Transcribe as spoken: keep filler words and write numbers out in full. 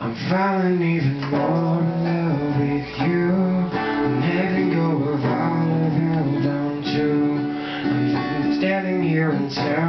I'm falling even more in love with you. I'm letting go of all of you, don't you? I'm standing here and staring